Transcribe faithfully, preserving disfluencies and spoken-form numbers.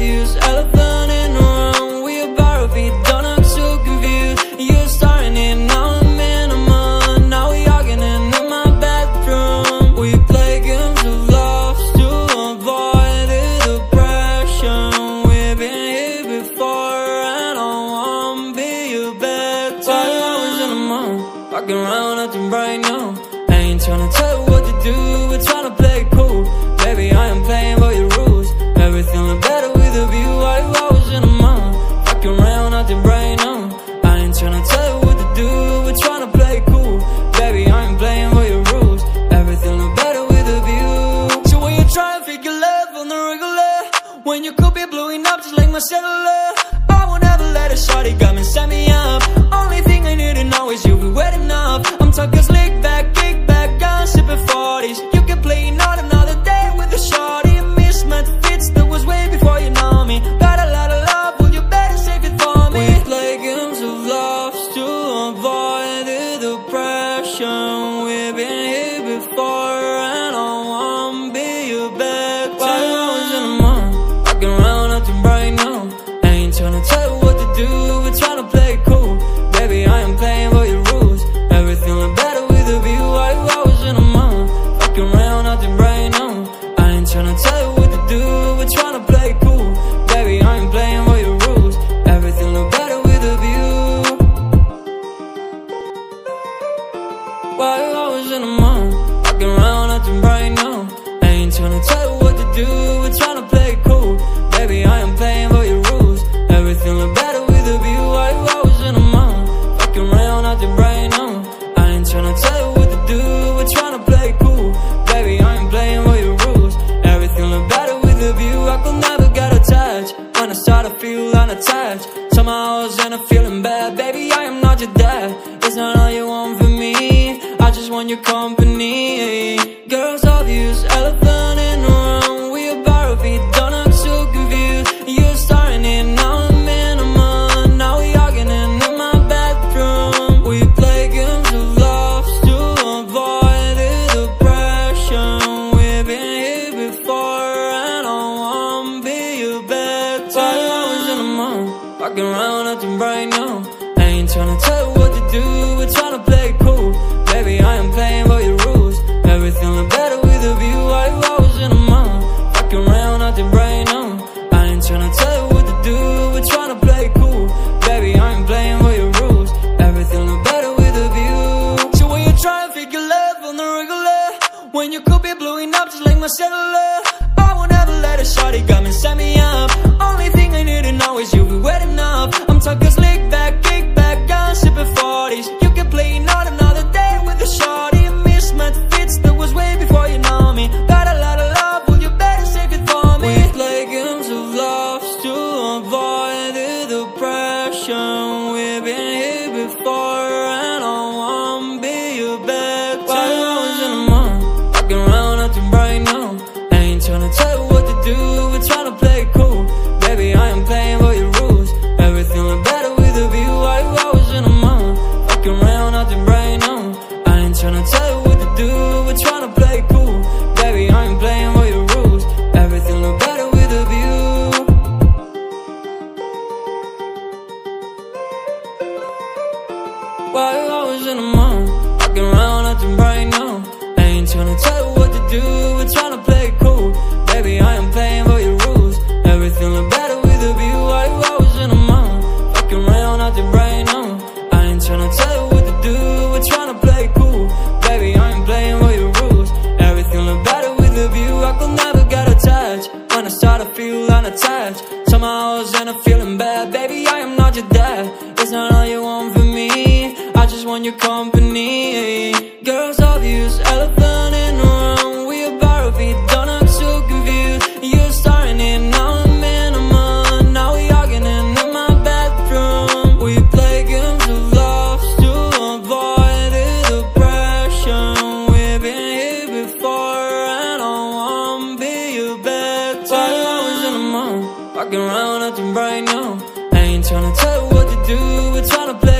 obvious, elephant in the room. We about to be done, I'm so confused. You're starting it, now I'm in a mood. Now we arguing in my bathroom. We play games of love to avoid the depression. We've been here before and I won't be your bed. While I was in the mood, walking around acting right now. I ain't tryna tell you what to do, we're tryna play it cool. Baby, I am playing by your rules. Everything look better with a view. While I was in the mood, walking around acting right now. I ain't tryna tell you what to do, we're tryna play it cool. Baby, I am playing by your rules. Everything look better with a view. So when you try and fake your love on the regular, when you could be blowing up just like my cellular, I won't ever let a shawty come and set me up. Only thing I need to know is you'll be wet enough. I'm talking slick back, kick back, gun sipping forties. You can play not another day with a shawty. Mismatched fits, that was way before you know me. Got a lot of love, well you better save it for me. We play games of love to avoid the depression. We've been here before and I won't be your bed. While I was in the mood, walking around acting right now. I ain't tryna tell you what to do, we're tryna play it cool. Baby, I am playing by your rules. Everything look better with a view. While I was in the mood, walking around acting right now. I ain't tryna tell you what to do, we're tryna play it cool. Baby, I ain't playing by your rules. Everything look better with a view. While I was in the mood, walking around acting right now. I ain't tryna tell you what to do, we're tryna play it cool. Baby, I am playing by your rules. Everything look better with a view. While I was in the mood, walking around acting right now. I ain't tryna tell you what to do, we're tryna play it cool. Baby, I ain't playing by your rules. Everything look better with a view. I could never get attached. When I start to feel unattached, somehow I was in a feeling bad. Baby, I am not your dad. It's not all you want from me, I just want your company. Girls obvious, elephant in the room. We about to be done, I'm so confused. You're starting it, now I'm in a mood. Now we arguing in my bathroom. We play games of love to avoid the depression. We've been here before and I won't be your bed. While I was in the mood, walking around acting right now. I ain't tryna tell you what to do, we're tryna play it cool. Baby, I am playing by your rules. Everything look better with a view. While I was in the mood, walking around acting right now. I ain't tryna tell you what to do, we're tryna play it cool. Baby, I ain't playing by your rules. Everything look better with a view. So when you try and fake your love on the regular, when you could be blowing up just like my cellular, I won't ever let a shawty come and set me up. Only thing I need to know is you'll be wet enough. I'm talking slick back, kick back, gun sipping forties. You can play not another day with a shawty. Mismatched fits, that was way before you know me. Got a lot of love, well you better save it for me. We play games of love to avoid the depression. We've been here before and I won't be your bed. While I was in the mood, walking around acting right now. I ain't tryna tell you what to do, we're tryna play it cool. Baby, I am playing by your rules. Everything look better with a view. While I was in the mood, walking around acting right now. I ain't tryna tell you what to do, we're tryna play it cool. Baby, I ain't playing by your rules. Everything look better with a view. While I was in the mood, walking around acting right now. I ain't tryna tell you what to do, we're tryna play it cool. Baby, I am playing by your rules. Everything look better with a view. While I was in the mood, walking around acting right now. I ain't tryna tell you what to do, we're tryna play it cool. Baby, I ain't playing by your rules. Everything look better with a view. I could never get attached. When I start to feel unattached, somehow I was in a feeling bad. Baby, I am not your dad. It's not all you want from me, I just want your company. Girls obvious, elephant in the room. We about to be done, I'm so confused. You're starting it, now I'm in a mood. Now we arguing in my bathroom. We play games of love to avoid the depression. We've been here before and I won't be your bed. While I was in the mood, walking around acting right now. I ain't tryna tell you what to do, we're tryna play